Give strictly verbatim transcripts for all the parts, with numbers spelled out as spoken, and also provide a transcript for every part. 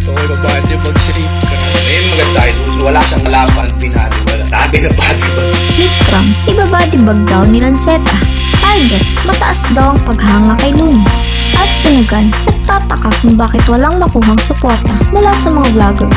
Gusto ko yung body mag-sleep cram. Ngayon maganda ito. Wala siyang laban, pinali. Wala. Sabi na bodybag. Sleep cram, ibabadybag daw ni Lanceta. Target, mataas daw ang paghanga kay Luni. At Sunugan, nagtataka kung bakit walang makuhang suporta mula sa mga vlogger.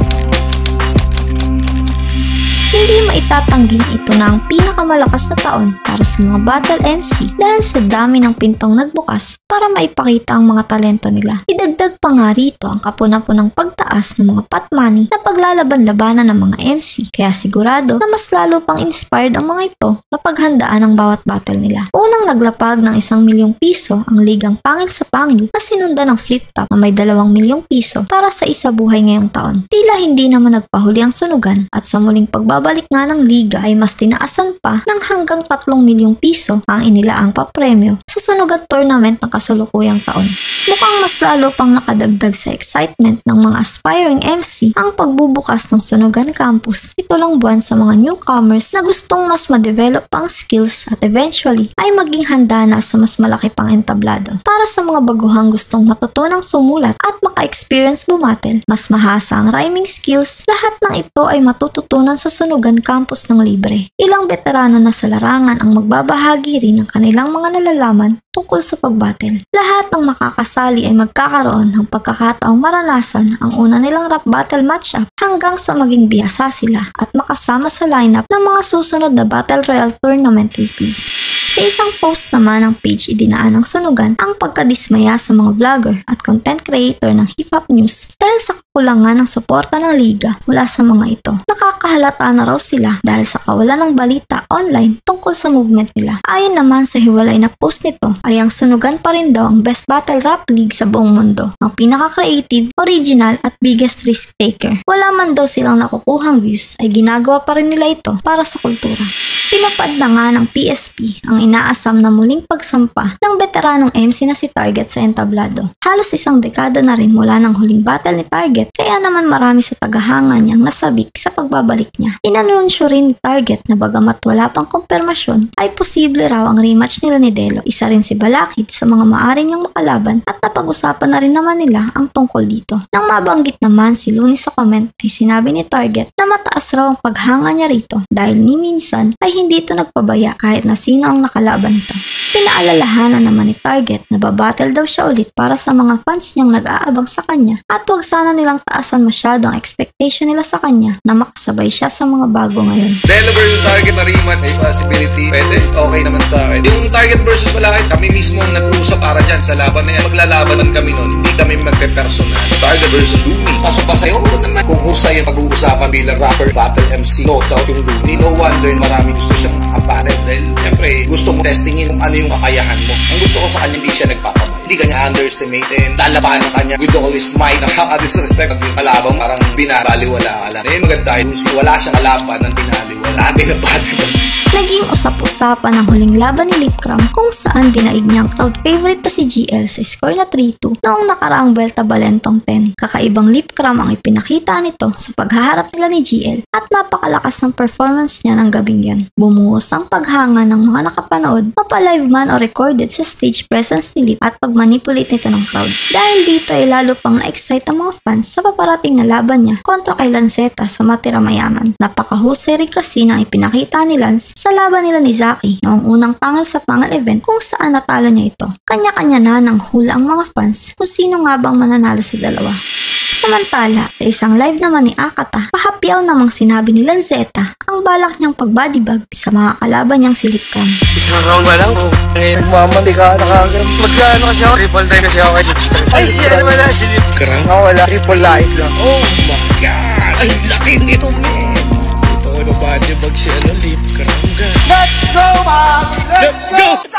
Hindi maitatanggi ito na ang pinakamalakas na taon para sa mga battle M C dahil sa dami ng pintong nagbukas para maipakita ang mga talento nila. Idagdag pa nga rito ang kapuna-punang pagtaas ng mga pot money na paglalaban-labanan ng mga M C, kaya sigurado na mas lalo pang inspired ang mga ito na paghandaan ang bawat battle nila. Unang naglapag ng isang milyong piso ang ligang Pangil sa Pangil na sinundan ng flip top na may dalawang milyong piso para sa isa buhay ngayong taon. Tila hindi naman nagpahuli ang Sunugan at sa muling pagbabalik Balik nga ng liga ay mas tinaasan pa ng hanggang tatlong milyong piso ang inilaang papremyo sa Sunugan tournament ng kasalukuyang taon. Mukhang mas lalo pang nakadagdag sa excitement ng mga aspiring M C ang pagbubukas ng Sunugan Campus ito lang buwan sa mga newcomers na gustong mas ma-develop pang skills at eventually ay maging handa na sa mas malaki pang entablado. Para sa mga baguhang gustong matutunang sumulat at maka-experience bumatel, mas mahasa ang rhyming skills, lahat ng ito ay matututunan sa Sunugan Campus ng libre. Ilang veterano na sa larangan ang magbabahagi rin ng kanilang mga nalalaman tungkol sa pagbattle. Lahat ng makakasali ay magkakaroon ng pagkakataong maranasan ang una nilang rap battle matchup hanggang sa maging biyasa sila at makasama sa lineup ng mga susunod na Battle Royale Tournament weekly. Sa isang post naman ng page idinaan ng Sunugan ang pagkadismaya sa mga vlogger at content creator ng hip-hop news dahil sa kakulangan ng suporta ng liga mula sa mga ito. Nakakahalata na raw sila dahil sa kawalan ng balita online tungkol sa movement nila. Ayon naman sa hiwalay na post nito ay ang Sunugan pa rin daw ang best battle rap league sa buong mundo, ang pinaka-creative, original at biggest risk taker. Wala man daw silang nakukuhang views ay ginagawa pa rin nila ito para sa kultura. Tinupad na nga ng P S P ang inaasam na muling pagsampa ng veteranong M C na si Target sa entablado. Halos isang dekada na rin mula ng huling battle ni Target, kaya naman marami sa tagahanga niyang nasabik sa pagbabalik niya. Inanunsyo rin ni Target na bagamat wala pang kumpirmasyon ay posible raw ang rematch nila ni Delo. Isa rin si Balakid sa mga maaari niyang makalaban at napag-usapan na rin naman nila ang tungkol dito. Nang mabanggit naman si Luni sa comment ay sinabi ni Target na mataas raw ang paghanga niya rito dahil ni minsan ay hindi ito nagpabaya kahit na sino ang nakalaban nito. Pinaalalahanan naman ni Target na babattle daw siya ulit para sa mga fans niyang nag-aabang sa kanya at huwag sana nilang taasan masyado ang expectation nila sa kanya na makasabay siya sa mga bago ngayon. Delo versus Target na rematch, may possibility. Pwede, okay naman sa akin. Yung Target versus Balakid, kami mismo ang nag-uusap para dyan sa laban na yan. Maglalaban kami noon, hindi kami magpe-personal. Target versus Luni. Pasok pa sa'yo, huwag naman kung husay yung pag-uusapan bilang rapper, battle M C. No doubt yung Luni. No wonder marami gusto siyang aparel dahil siyempre gusto mo testingin kung ano yung kakayahan mo. Ang gusto ko sa kanya, hindi siya nagpapamay. Hindi kanya underestimate and lalabanan ka niya with all his might. Nakaka-disrespect at yung kalabang parang binabaliwala ka lang. Ngayon maganda yung wala siyang kalaban ng binaliwala. Sabi na bodybag. Naging usap-usapan ang huling laban ni Lip Cram kung saan dinaig niyang crowd favorite na si G L sa score na three two noong nakaraang Vuelta Balentong ten. Kakaibang Lip Cram ang ipinakita nito sa paghaharap nila ni G L at napakalakas ng performance niya ng gabing yan. Bumuhos ang paghanga ng mga nakapanood, mapa-live man o recorded sa stage presence ni Lip at pagmanipulate nito ng crowd. Dahil dito ay lalo pang na-excite ang mga fans sa paparating na laban niya kontra kay Lanceta sa Matira Mayaman. Napakahusay rin kasi na ipinakita ni Lance sa laban nila ni Zaki noong unang Pangil sa Pangil event kung saan natalo niya ito. Kanya-kanya na ng hula ang mga fans kung sino nga bang mananalo sa dalawa. Samantala, sa isang live naman ni Akata, pahapyaw namang sinabi ni Lanceta ang balak niyang pagbodybag sa mga kalaban niyang si Lip Cram. Isang round ba lang? Eh, nagmamandi ka, nakagam. Magkano kasi ako? Triple time kasi ako kay Jixter. Ay, siya wala si Lip Cram. Ako wala, triple light lang. Oh my God! Ay, laki nito, man! Ito, ano ba? Di mag-siya, Lip Cram. Let's go, man! Let's go!